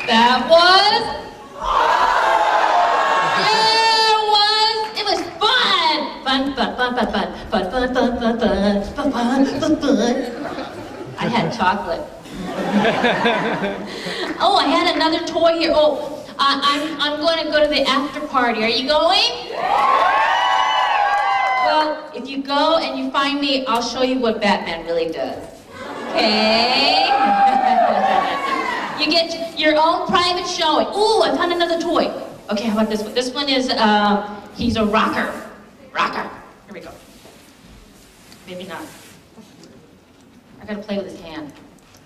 That was... Yeah, it was fun! Fun. I had chocolate. Oh, I had another toy here. Oh, I'm going to go to the after party. Are you going? Well, if you go and you find me, I'll show you what Batman really does. Okay? You get your own private showing. Ooh, I found another toy. Okay, how about this one? This one is, he's a rocker. Rocker. Here we go. Maybe not. I gotta play with his hand.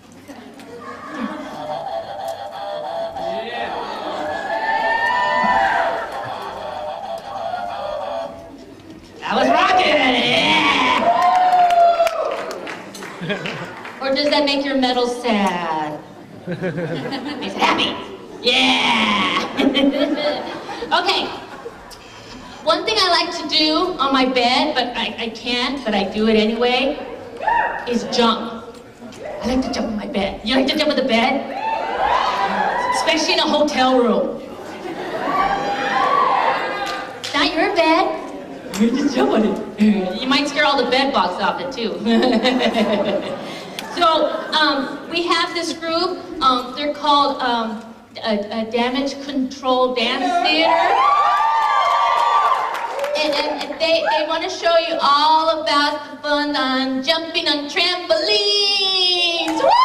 That was rocking! Yeah! Or does that make your metal sad? Makes it happy? Yeah! Okay. One thing I like to do on my bed, but I can't, but I do it anyway, is jump. I like to jump on my bed. You like to jump on the bed? Especially in a hotel room. Not your bed. You just jump on it. You might scare all the bed bugs off it too. So we have this group. They're called a Damage Control Dance Theater, and they want to show you all about the fun on jumping on trampolines. Woo!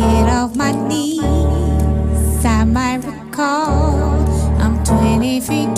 I'm 20 feet